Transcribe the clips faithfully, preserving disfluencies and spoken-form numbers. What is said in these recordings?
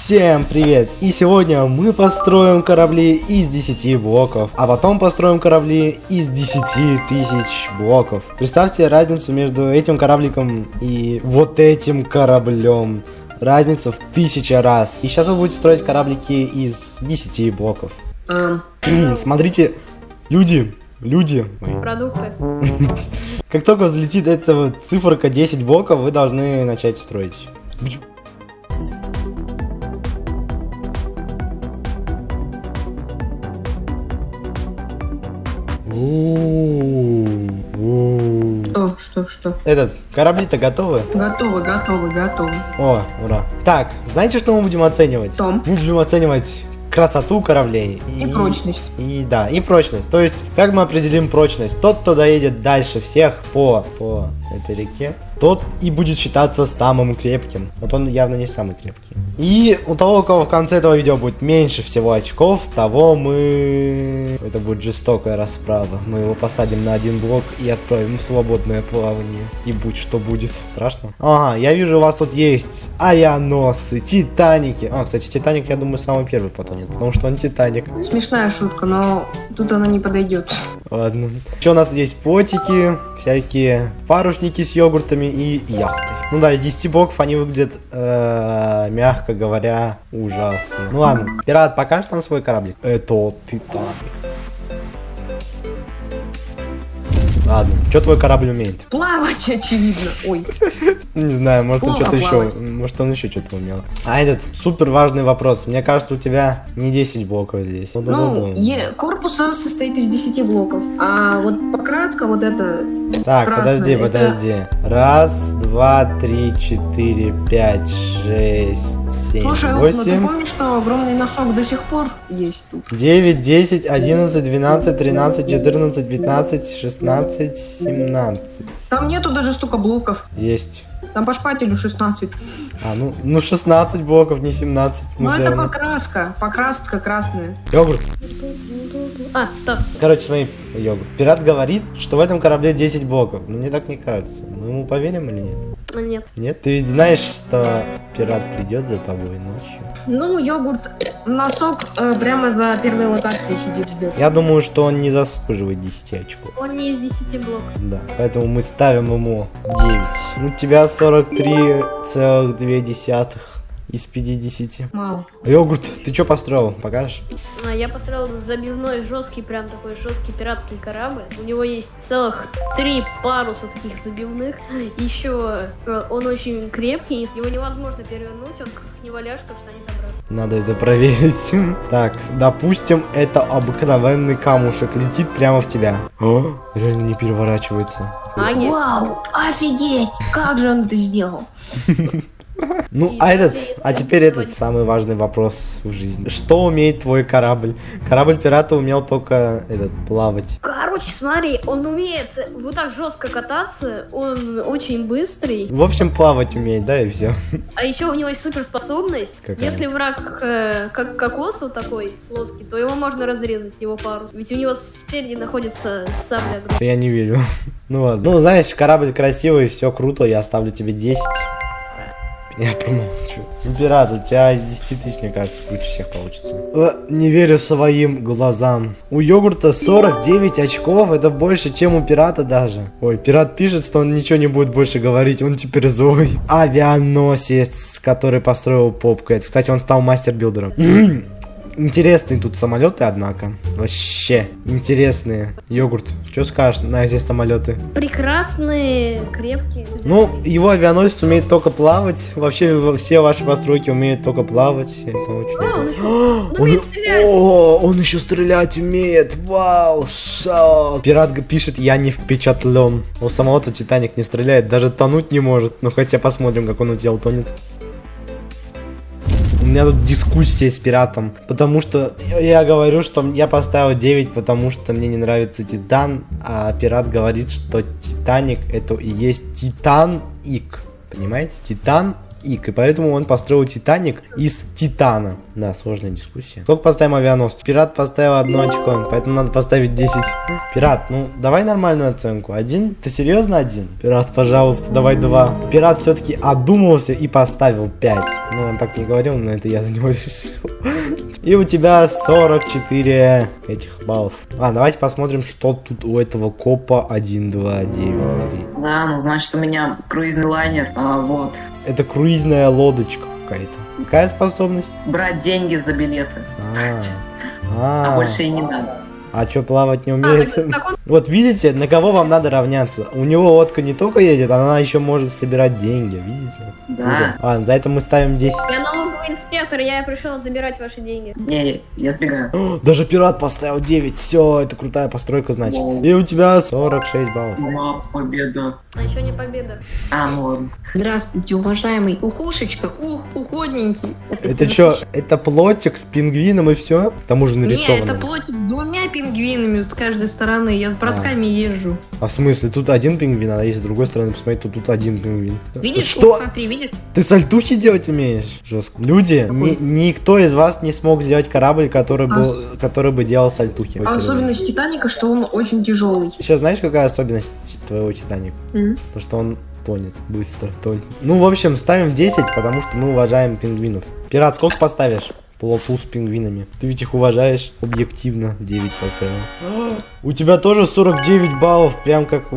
Всем привет! И сегодня мы построим корабли из десяти блоков, а потом построим корабли из десяти тысяч блоков. Представьте разницу между этим корабликом и вот этим кораблем. Разница в тысячу раз. И сейчас вы будете строить кораблики из десяти блоков. А. Смотрите, люди, люди. Продукты. Как только взлетит эта циферка десять блоков, вы должны начать строить. Что, что, что? Этот, корабли-то готовы? Готовы, готовы, готовы. О, ура. Так, знаете, что мы будем оценивать? Том. Мы будем оценивать красоту кораблей. И, и прочность. И да, и прочность. То есть, как мы определим прочность? Тот, кто доедет дальше всех по, по этой реке, тот и будет считаться самым крепким. Вот он явно не самый крепкий. И у того, у кого в конце этого видео будет меньше всего очков, того мы... Это будет жестокая расправа. Мы его посадим на один блок и отправим в свободное плавание. И будь что будет. Страшно? Ага, я вижу, у вас тут есть авианосцы, титаники. А, кстати, титаник, я думаю, самый первый потонет, потому что он титаник. Смешная шутка, но тут она не подойдет. Ладно. Еще у нас есть потики, всякие парусники с йогуртами и яхты. Ну да, из десяти блоков они выглядят, э, мягко говоря, ужасно. Ну ладно, пират, покажешь нам свой кораблик? Это титаник. Ладно, что твой корабль умеет? Плавать, очевидно. Ой. Не знаю, может он что-то еще, может он еще что-то умел. А этот супер важный вопрос. Мне кажется, у тебя не десять блоков здесь. Ну, е корпус сам состоит из десяти блоков. А вот пократка вот это. Так, красное, подожди, это... подожди. Раз, два, три, четыре, пять, шесть, семь, Слушай, восемь. ну ты помнишь, что огромный носок до сих пор есть тут? девять, десять, одиннадцать, двенадцать, тринадцать, четырнадцать, пятнадцать, шестнадцать, семнадцать. Там нету даже столько блоков. Есть. Там по шпателю шестнадцать. А, ну, ну шестнадцать блоков, не семнадцать. Ну это покраска, покраска красная. Йогурт. А, стоп. Короче, смотри, йогурт. Пират говорит, что в этом корабле десять блоков. Но мне так не кажется. Мы ему поверим или нет? Нет. Нет? Ты ведь знаешь, что пират придет за тобой ночью? Ну, йогурт, носок э, прямо за первой локацией сидит, ждет. Я думаю, что он не заслуживает десяти очков. Он не из десяти блоков. Да, поэтому мы ставим ему девять. У тебя сорок три целых две десятых из пятидесяти. Мало. Йогурт, ты что построил? Покажешь? А, я построил забивной, жесткий, прям такой жесткий пиратский корабль. У него есть целых три паруса таких забивных. Еще э, он очень крепкий, его невозможно перевернуть, он как неваляшка встанет обратно. Надо это проверить. Так, допустим, это обыкновенный камушек летит прямо в тебя. О, реально не переворачивается. А, нет. Вау, офигеть! Как же он это сделал? Ну, а этот, а теперь этот самый важный вопрос в жизни. Что умеет твой корабль? Корабль пирата умел только этот плавать. Короче, смотри, он умеет вот так жестко кататься, он очень быстрый. В общем, плавать умеет, да, и все. А еще у него есть суперспособность. Какая? Если враг э, как кокос вот такой плоский, то его можно разрезать, его парус. Ведь у него спереди находится сабля. Я не верю. Ну ладно. Ну, знаешь, корабль красивый, все круто, я оставлю тебе десять. Я промолчу. Пират, у тебя из десяти тысяч, мне кажется, круче всех получится. Э, не верю своим глазам. У йогурта сорок девять очков, это больше, чем у пирата даже. Ой, пират пишет, что он ничего не будет больше говорить, он теперь злой. Авианосец, который построил Попкэт. Кстати, он стал мастер-билдером. Интересные тут самолеты, однако. Вообще интересные. Йогурт, что скажешь на эти самолеты? Прекрасные, крепкие. Ну, его авианосец умеет только плавать. Вообще, все ваши постройки умеют только плавать. Это очень А, он удобно. еще, он, он умеет стрелять. О, он еще стрелять умеет. Вау, шок. Пират пишет, я не впечатлен. У самого-то Титаник не стреляет, даже тонуть не может. Ну, хотя посмотрим, как он у тебя утонет. У меня тут дискуссия с пиратом, потому что я говорю, что я поставил девять, потому что мне не нравится Титан, а пират говорит, что Титаник это и есть Титаник, понимаете? Титан ик, и поэтому он построил Титаник из титана. Да, сложная дискуссия. Сколько поставим авианосцу? Пират поставил одно очко, поэтому надо поставить десять. Пират, ну давай нормальную оценку. Один? Ты серьезно один? Пират, пожалуйста, давай два. Пират все-таки одумался и поставил пять. Ну, он так не говорил, но это я за него решил. И у тебя сорок четыре этих баллов. А, давайте посмотрим, что тут у этого копа один, два, девять, три. Да, ну значит у меня круизный лайнер, а, вот. Это круизная лодочка какая-то. Какая способность? Брать деньги за билеты. А, А, а, больше и не надо. а чё, плавать не умеет? А, так- так он- Вот видите, на кого вам надо равняться? У него лодка не только едет, она еще может собирать деньги, видите? Да. Ладно, за это мы ставим десять. Я налоговый инспектор, я пришел забирать ваши деньги. Не, я сбегаю. О, даже пират поставил девять, все, это крутая постройка, значит. Воу. И у тебя сорок шесть баллов. Ума, победа. А еще не победа. А, ну ладно. Здравствуйте, уважаемый ухушечка, ух, уходненький. Это что, это плотик с пингвином и все? К тому же Не, нарисовано. это плотик с двумя пингвинами с каждой стороны. Я с братками езжу. А в смысле, тут один пингвин, а если с другой стороны посмотреть, то тут один пингвин. Видишь? Что? Вот, смотри, видишь? Ты сальтухи делать умеешь? Жестко. Люди, ни- никто из вас не смог сделать корабль, который, был, который бы делал сальтухи. А особенность Титаника, что он очень тяжелый. Сейчас знаешь, какая особенность твоего Титаника? Мгм. То, что он тонет, быстро тонет. Ну, в общем, ставим десять, потому что мы уважаем пингвинов. Пират, сколько поставишь? Плоту с пингвинами. Ты ведь их уважаешь объективно. девять поставил. У тебя тоже сорок девять баллов, прям как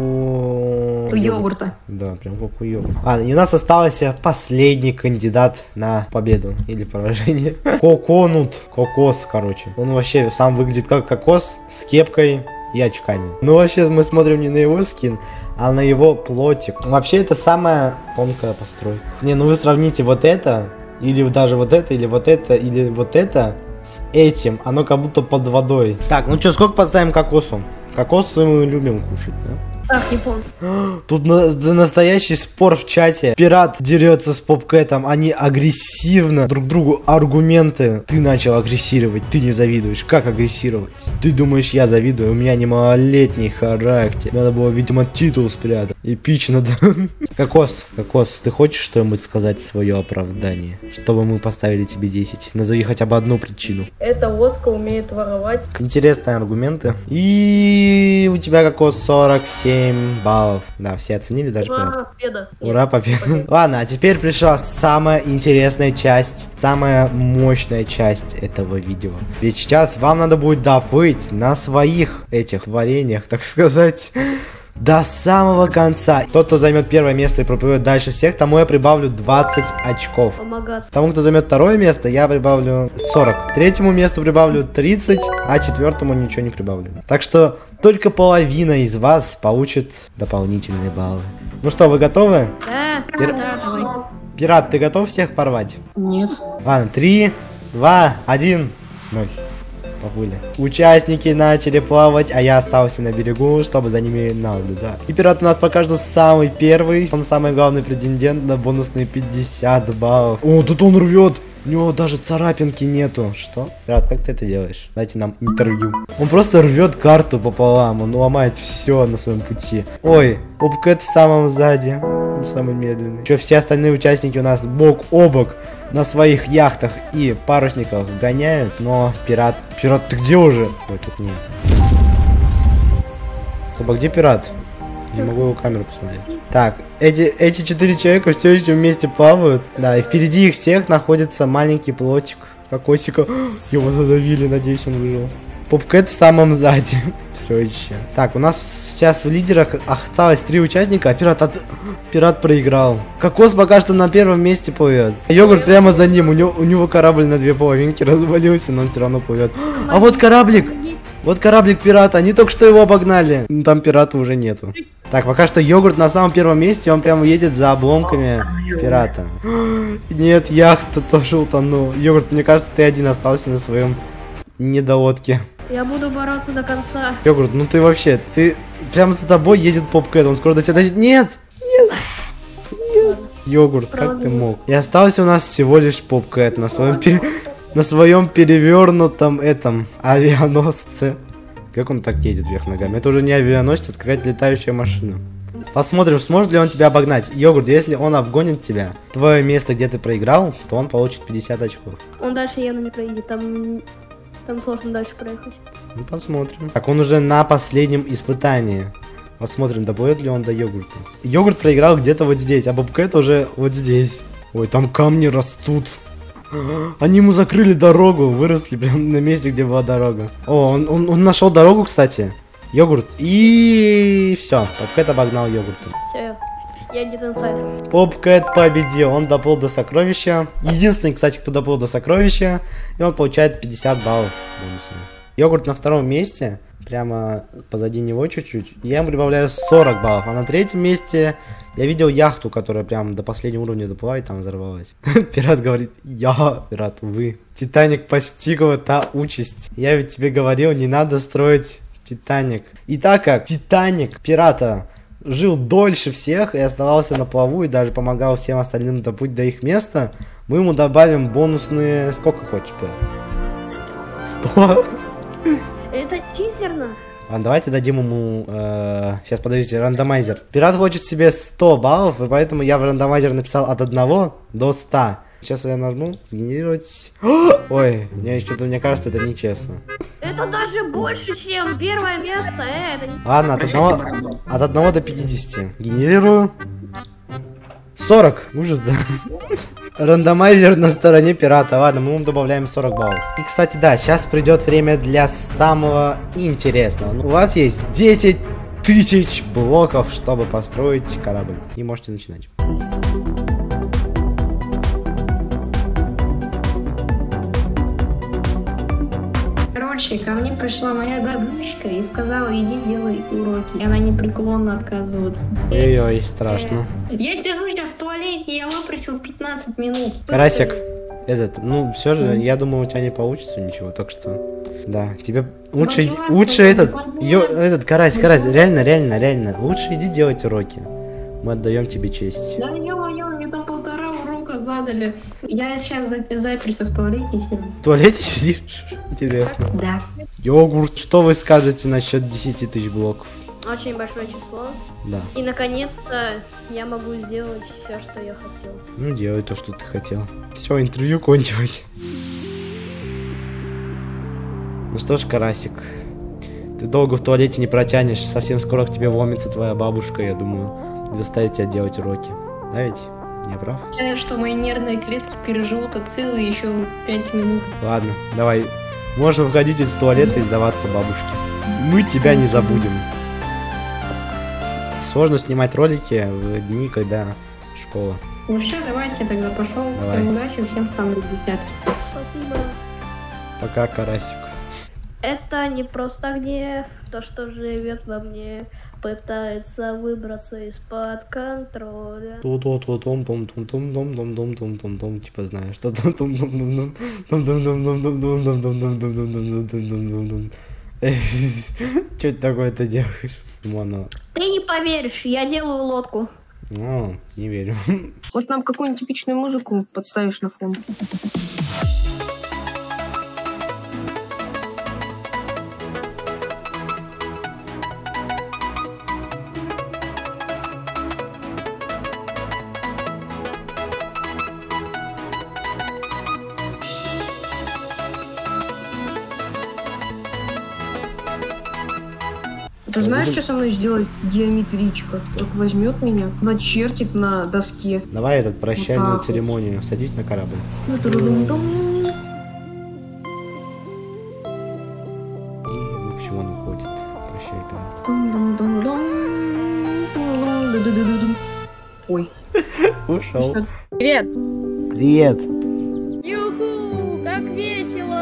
у... У йогурта. Да, прям как у йогурта. А, и у нас остался последний кандидат на победу или поражение. Коконут. Кокос, короче. Он вообще сам выглядит как кокос с кепкой и очками. Ну, вообще, мы смотрим не на его скин, а на его плотик. Вообще, это самая тонкая постройка. Не, ну вы сравните вот это, или даже вот это, или вот это, или вот это с этим. Оно как будто под водой. Так, ну что, сколько поставим кокосу? Кокосы мы любим кушать, да? Ах, не помню. Тут на- да настоящий спор в чате. Пират дерется с Попкэтом, они агрессивно друг другу аргументы. Ты начал агрессировать, ты не завидуешь. Как агрессировать? Ты думаешь, я завидую? У меня не малолетний характер. Надо было, видимо, титул спрятать. Эпично, да? Кокос, Кокос, ты хочешь что-нибудь сказать в свое оправдание? Чтобы мы поставили тебе десять. Назови хотя бы одну причину. Эта лодка умеет воровать. Интересные аргументы. И у тебя, Кокос, сорок семь баллов. Да, все оценили, даже пират. Ура, победа. Ура, победа. Ладно, а теперь пришла самая интересная часть, самая мощная часть этого видео. Ведь сейчас вам надо будет доплыть на своих этих творениях, так сказать, до самого конца. Тот, кто займет первое место и проплывет дальше всех, тому я прибавлю двадцать очков. Помогаться. Тому, кто займет второе место, я прибавлю сорок. Третьему месту прибавлю тридцать, а четвертому ничего не прибавлю. Так что только половина из вас получит дополнительные баллы. Ну что, вы готовы? Да. Пир- Да, давай. Пират, ты готов всех порвать? Нет. Ладно, три, два, один, ноль. Поплыли. Участники начали плавать, а я остался на берегу, чтобы за ними наблюдать. И пират у нас пока что самый первый. Он самый главный претендент на бонусные пятьдесят баллов. О, тут он рвет. У него даже царапинки нету. Что? Пират, как ты это делаешь? Дайте нам интервью. Он просто рвет карту пополам. Он ломает все на своем пути. Ой, Попкэт в самом сзади. Он самый медленный. Че, все остальные участники у нас бок о бок на своих яхтах и парусниках гоняют. Но пират... Пират, ты где уже? Ой, тут нет. Стоп, а где пират? Не могу его камеру посмотреть. Так, эти, эти четыре человека все еще вместе плавают. Да, и впереди их всех находится маленький плотик. Кокосика. Его задавили, надеюсь, он выжил. Попкэт в самом сзади. Все еще. Так, у нас сейчас в лидерах осталось три участника, а пират, от... пират проиграл. Кокос пока что на первом месте плывет. Йогурт прямо за ним. У него, у него корабль на две половинки развалился, но он все равно плывет. А вот кораблик. Вот кораблик пирата, они только что его обогнали. Ну, там пирата уже нету. Так, пока что йогурт на самом первом месте, он прямо едет за обломками пирата. Нет, яхта тоже утонула. Йогурт, мне кажется, ты один остался на своем недолодке. Я буду бороться до конца. Йогурт, ну ты вообще, ты... Прямо за тобой едет Попкэт, он скоро до тебя дойдет. Нет! Нет! Нет! Йогурт, как ты мог? И остался у нас всего лишь Попкэт на своем пе... на своем перевернутом этом авианосце. Как он так едет вверх ногами? Это уже не авианосец, это какая-то летающая машина. Посмотрим, сможет ли он тебя обогнать. Йогурт, если он обгонит тебя, твое место, где ты проиграл, то он получит пятьдесят очков. Он дальше явно не проедет, там, там сложно дальше проехать. Ну, посмотрим. Так, он уже на последнем испытании. Посмотрим, доплывет ли он до йогурта. Йогурт проиграл где-то вот здесь, а Бобкэт уже вот здесь. Ой, там камни растут. Они ему закрыли дорогу, выросли прямо на месте, где была дорога. О, он, он, он нашел дорогу, кстати. Йогурт. И все, Бобкэт обогнал йогурта. Все, я где-то инсайд. Бобкэт победил, он доплыл до сокровища. Единственный, кстати, кто доплыл до сокровища. И он получает пятьдесят баллов бонусами. Йогурт на втором месте. Прямо позади него чуть-чуть. Я ему прибавляю сорок баллов. А на третьем месте я видел яхту, которая прям до последнего уровня доплыла и там взорвалась. Пират говорит, я, пират, увы. Титаник постигла та участь. Я ведь тебе говорил, не надо строить Титаник. И так как Титаник пирата жил дольше всех и оставался на плаву и даже помогал всем остальным доплыть до их места, мы ему добавим бонусные... Сколько хочешь, пират? Сто? Это чизерно. Ладно, давайте дадим ему... Э, сейчас, подождите, рандомайзер. Пират хочет себе сто баллов, и поэтому я в рандомайзер написал от одного до ста. Сейчас я нажму сгенерировать. Ой, мне что-то, мне кажется, это нечестно. Это даже больше, чем первое место. Э, это не... Ладно, от одного, от одного до пятидесяти. Генерирую. сорок. Ужас, да. Рандомайзер на стороне пирата. Ладно, мы ему добавляем сорок баллов. И, кстати, да, сейчас придет время для самого интересного. У вас есть десять тысяч блоков, чтобы построить корабль. И можете начинать. Короче, ко мне пришла моя бабушка и сказала, иди делай уроки. И она непреклонно отказывается. Ой-ой, страшно. Я сижу сейчас в туалете, я выпросил пятнадцать минут. Карасик, этот, ну все же, я думаю, у тебя не получится ничего, так что, да, тебе лучше, иди, лучше этот, ё, этот, Карась, Карась, реально, реально, реально, лучше иди делать уроки. Мы отдаем тебе честь. Да ё-моё, мне там полтора урока задали. Я сейчас заперся в туалете. В туалете сидишь? Интересно. Да. Йогурт, что вы скажете насчет десяти тысяч блоков? Очень большое число. Да. И наконец-то я могу сделать все, что я хотел. Ну, делай то, что ты хотел. Все, интервью кончилось. Ну что ж, Карасик, ты долго в туалете не протянешь. Совсем скоро к тебе вломится твоя бабушка, я думаю, и заставит тебя делать уроки. Да ведь? Я прав? Я что мои нервные клетки переживут от целые еще пять минут. Ладно, давай. Можно выходить из туалета и сдаваться бабушке. Мы тебя не забудем. Сложно снимать ролики в дни, когда школа. Ну все, давайте тогда пошел. Давай. Всем удачи, всем ставлю десятки. Спасибо. Пока, Карасик. Это не просто гнев, то, что живет во мне, пытается выбраться из-под контроля. Ту-ту-ту-том-том-том-том-том-том-том-том-том, типа знаешь, что там том том том том том том том том том том том том том том том том. Что ты такое-то делаешь? Ты не поверишь, я делаю лодку. О, не верю. Вот нам какую-нибудь типичную музыку подставишь на фон. Ты знаешь, что со мной сделает геометричка? Только возьмет меня, начертит на доске. Давай этот прощальную Вот так церемонию. Садись на корабль. И, в общем, он уходит. Прощай, пират. Ой. Ушел. Привет. Привет. Юху, как весело!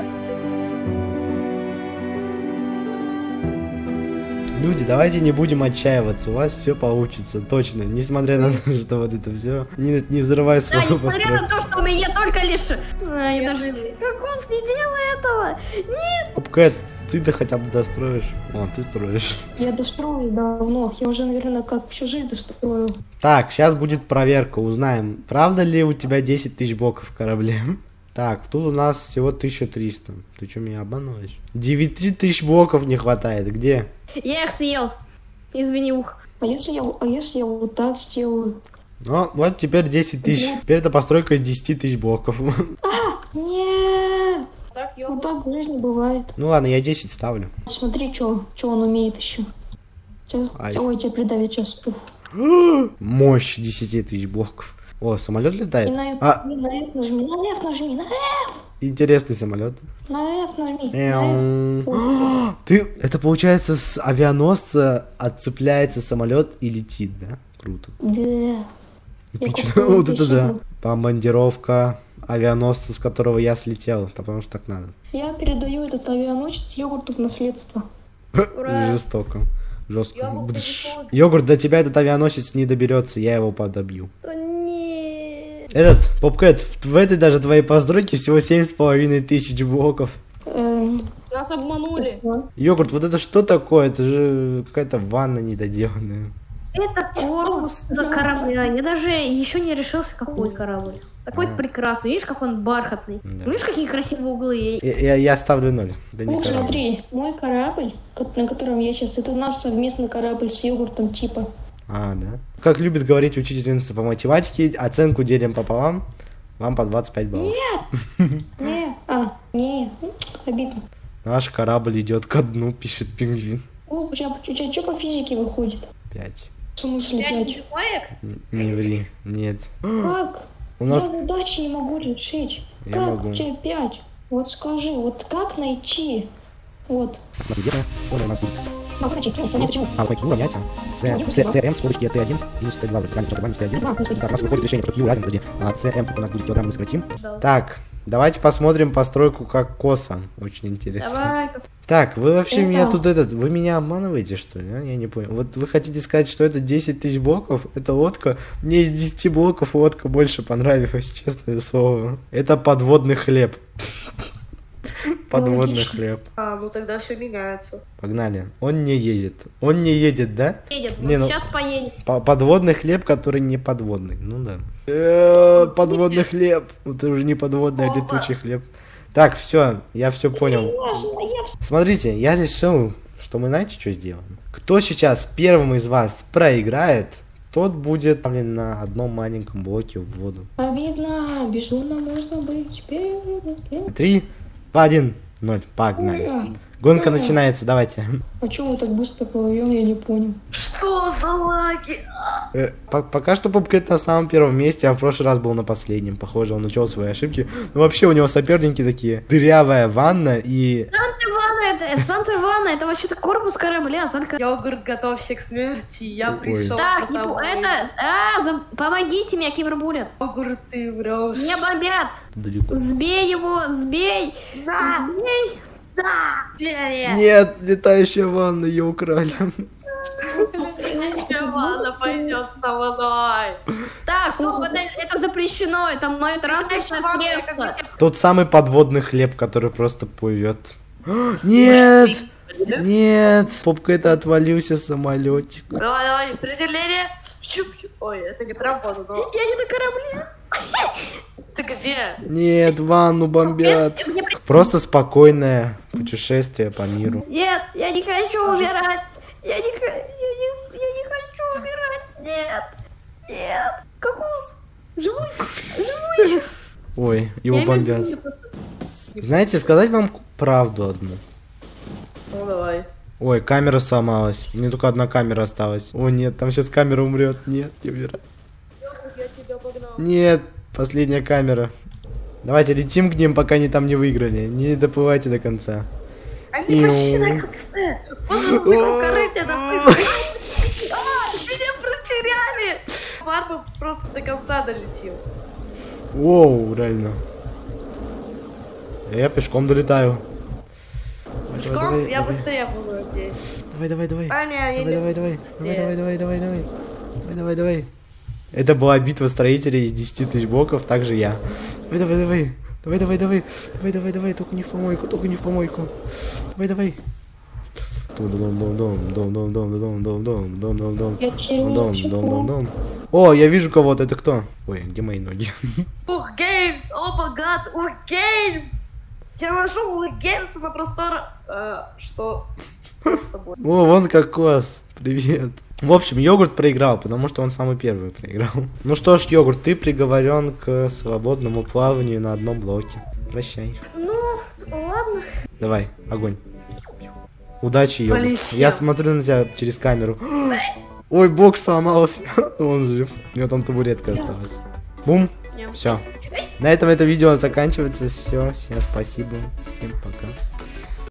Люди, давайте не будем отчаиваться, у вас все получится, точно, несмотря на то, что вот это все, не, не взрывай Да, свою несмотря постройку. на то, что у меня только лишь... А, я даже... Как он не делал этого? Нет! Бобкэт, ты-то хотя бы достроишь. О, ты строишь. Я дострою давно. Я уже, наверное, как всю жизнь дострою. Так, сейчас будет проверка, узнаем, правда ли у тебя десять тысяч блоков в корабле. Так, тут у нас всего тысяча триста. Ты что, меня обманываешь? девять тысяч блоков не хватает, где? Я их съел. Извини, ух. А если я, а если я вот так сделаю? Ну, вот теперь десять тысяч. Теперь это постройка из десяти тысяч блоков. А, нет. Так, Вот ёб... так в жизни бывает. Ну ладно, я десять ставлю. Смотри, что он умеет еще. Сейчас, Ай. ой, тебя придавит сейчас. Мощь десяти тысяч блоков. О, самолет И летает. на F, А, и на F нажми, на F нажми, на F, интересный самолет. на F нажми, на F. Эм. Ой, Ты, это получается с авианосца отцепляется самолет и летит, да? Круто. Да. Эпично. купила Вот это да. тысячу. Командировка авианосца, с которого я слетел. Потому что так надо. Я передаю этот авианосец йогурту в наследство. Ура. Жестоко. Жестко. Йогурт Бдыш. переходит. Йогурт, до тебя этот авианосец не доберется, я его подобью. Да нет. Этот, Попкэт, в этой даже твоей постройке всего семь с половиной тысяч блоков. Эм, Нас обманули. Йогурт, вот это что такое? Это же какая-то ванна недоделанная. Это корпус корабля. Я даже еще не решился, какой корабль. Такой А. прекрасный. Видишь, как он бархатный. Да. Видишь, какие красивые углы. Я, я, я ставлю ноль. Да не Ну, корабль. смотри, мой корабль, ко- на котором я сейчас, это наш совместный корабль с йогуртом типа. А, да. Как любит говорить учительница по математике, оценку делим пополам, вам по двадцать пять баллов. Не, а, не, обидно. Наш корабль идет ко дну, пишет пингвин. О, у тебя, у тебя что по физике выходит? Пять. В смысле пять? человек? Н- Не ври, нет. Как? У нас... Я задачи не могу решить. Я как могу. у тебя пять? Вот скажи, вот как найти? Вот. у нас будет. Могу найти. Ну, понятно, почему? А, какие равняется? ЦРМ, скорочки Т один, минус Т два, равен Т два, минус Т один. Так, у нас выходит решение, что Q равен, подожди, а ЦМ у нас будет килограмм, мы сократим. Да. Так, давайте посмотрим постройку как коса. Очень интересно. Давай. Так, вы вообще Это- меня тут этот, вы меня обманываете, что ли? а? Я не понял. Вот вы хотите сказать, что это десять тысяч блоков? Это лодка? Мне из десяти блоков лодка больше понравилась, честное слово. Это подводный хлеб. Подводный Логично. хлеб. А, ну тогда все меняется. Погнали. Он не едет. Он не едет, да? Едет, Не, вот ну- сейчас поедет. По- Подводный хлеб, который не подводный. Ну да. Э, Подводный хлеб. Это уже не подводный, а Коса. летучий хлеб. Так, все, я все понял. Важно, я в- Смотрите, я решил, что мы знаете, что сделаем? Кто сейчас первым из вас проиграет, тот будет поставлен на одном маленьком блоке в воду. Обидно, безумно можно быть первым. Три, два, один, ноль. Погнали. Гонка начинается, давайте. А чё мы так быстро плывем, я не понял. Что за лаги? Э, по- Пока что Попкэт на самом первом месте, а в прошлый раз был на последнем. Похоже, он учел свои ошибки. Но вообще у него соперники такие. Дырявая ванна и... Санта-Ивана, это Санта-Ивана, это вообще-то корпус корабля, только... Йогурт, готовься к смерти. Я Ой. пришел. Так, не по- это... А, за- помогите мне, Кибер будет. Йогурт, ты врешь. Меня бомбят. Далеко. Сбей его, сбей. Да, Сбей. да, серия. Нет, летающая ванна, ее украли. Ивана пойдет со мной. Так, стоп, это, это запрещено, это мое транспортное средство. Тот самый подводный хлеб, который просто плывет. Нет! Нет! Попкэт отвалился самолетик. Давай, давай, приземление. Ой, это не работа, но... Я не на корабле. Ты где? Нет, ванну бомбят. Мне при- Просто спокойное путешествие по миру. Нет, я не хочу умирать. Я не, х- я не, я не хочу умирать. Нет, нет. Кокос, живой, живой. Ой, его Я имею в бомбят. виду, просто- Знаете, сказать вам правду одну. Ну, давай. Ой, камера сломалась. Мне только одна камера осталась. О нет, там сейчас камера умрет. Нет, не умирай. Я тебя погнал. Нет, последняя камера. Давайте летим к ним, пока они там не выиграли. Не доплывайте до конца. Они почти на конце. Боже, в таком корыте, да. А, меня протеряли. Варба просто до конца долетел. Воу, реально. Я пешком долетаю. Пешком Давай, я давай, быстрее буду здесь. давай, давай, давай. А, меня Давай, едет давай, давай. быстрее. Давай, давай, давай, давай, давай. Давай, давай, давай. Это была битва строителей из десяти тысяч блоков, также я. Давай, давай, давай. Давай, давай, давай. Давай, давай, давай. Только не в помойку, только не в помойку. Давай, давай. Дом, дом, дом, дом, дом, дом, дом, дом, дом, дом, дом, дом, дом. Я Дом, червячку. дом, дом, дом. О, я вижу кого-то. Это кто? Ой, где мои ноги? Ух, Геймс, о май гад, ух, Геймс! Я нашел Ух Геймса на простор... э, что? с тобой. О, вон кокос. Привет. В общем, йогурт проиграл, потому что он самый первый проиграл. Ну что ж, йогурт, ты приговорен к свободному плаванию на одном блоке. Прощай. Ну, ладно. Давай, огонь. Удачи, йогурт. Полетел. Я смотрю на тебя через камеру. Ой, бокс сломался. Он жив. У него там табуретка осталась. Бум. Ням. Все. На этом это видео заканчивается. Все, всем спасибо. Всем пока.